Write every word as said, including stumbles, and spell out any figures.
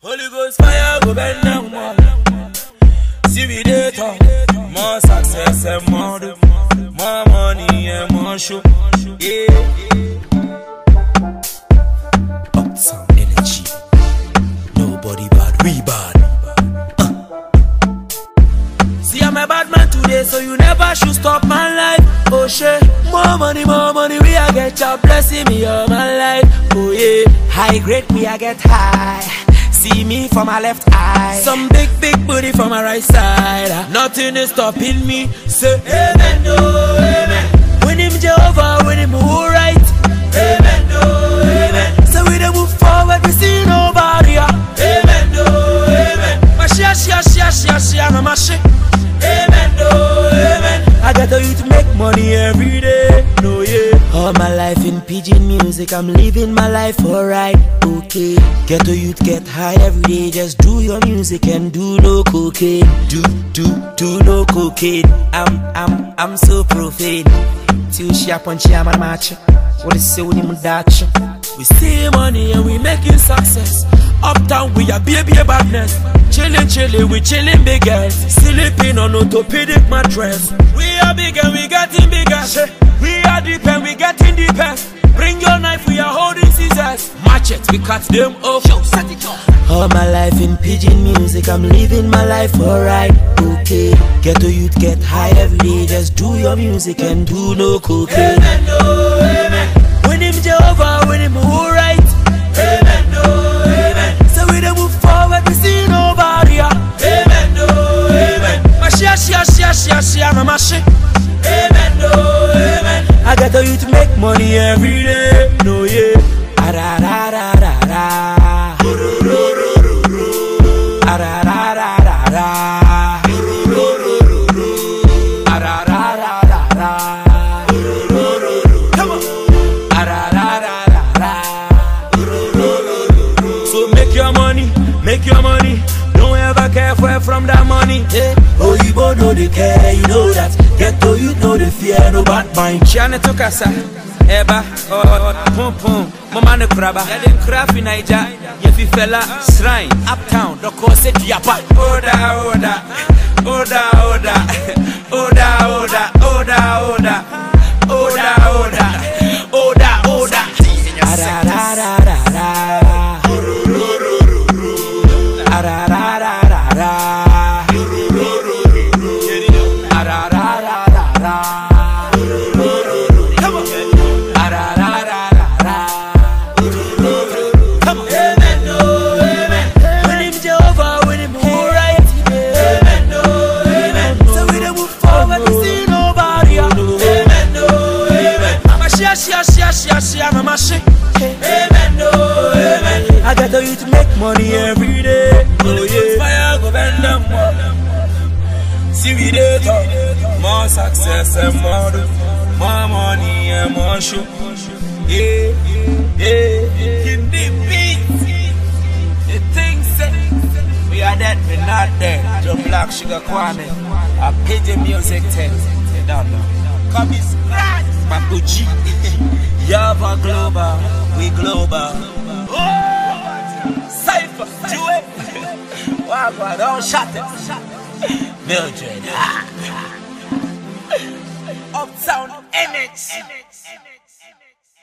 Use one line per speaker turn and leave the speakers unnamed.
Holy Ghost fire go bend down more. See we dey talk, more success and more do, more money and more show. Yeah. Uptown energy. Nobody bad, we bad. Uh. See I'm a bad man today, so you never should stop my life. Oh shit, more money, more money, we a get your blessing me all my life. Oh yeah, high grade we a get high. See me from my left eye, some big big booty from my right side. uh, Nothing is stopping me. Say amen, no amen. When him Jehovah, when him who right. Amen, no amen. So we don't move forward, we see nobody. uh. Amen, no amen. My share, share, share, share, share, no my shit. Amen, no amen. I got to you to make money every day. No yeah. All my life in pidgin music, I'm living my life alright. Okay, get to youth, get high every day. Just do your music and do no cocaine. Do, do, do no cocaine. I'm, I'm, I'm so profane. Till she up on chairman match. What is say when you dash? We see money and we making success. Uptown we are baby badness. Chillin', chillin', we chillin' big girls. Sleeping on orthopedic mattress. We are big and we getting bigger. We are deep and we getting deeper. Bring your knife, we are holding scissors. Matchet, we cut them off. Yo, set it off. All my life in pidgin music, I'm living my life alright. Okay, get to youth, get high every day. Just do your music and do no cocaine. Amen, no amen. When him Jehovah, when him who right. Amen, no amen. So we don't move forward, we see nobody. Amen, no amen. My share, share, share, share, share, no my shit. Amen, no amen. I got to you to make money every day. No yeah. Ara ra ra ra ra. Ara ra ra ra ra. Ara ra ra ra ra. Come on. Ara ra ra ra ra. So make your money, make your money. Don't ever care for from that money. Hey. Oh, you both know they care, you know that. Get to you know the fear, no bad mind. Chiane to casa, eba, oh, pum pum, mama no crabba. Ya dem craft in Niger, yefi fella, shrine, uptown, the course it yapa. Oda, oda, oda, oda, oda, oda, oda, oda, oda, oda, oda, oda. Ara ra ra ra ra. Ara ra ra ra ra. Amen, no amen. I got to you to make money every day. Oh yeah. Fire go bend down more. See we dey talk, more success and more do, more money and more show. Yeah, yeah. In the beat, the things say we are dead, we not dead. Joe Black Sugar Kwame, a pidgin music text. You don't know. Come is scratch, Mapuchi. Yava global, we global. Oh, Cypher, do it. Wow, don't shut it. Mildred. Uptown N X.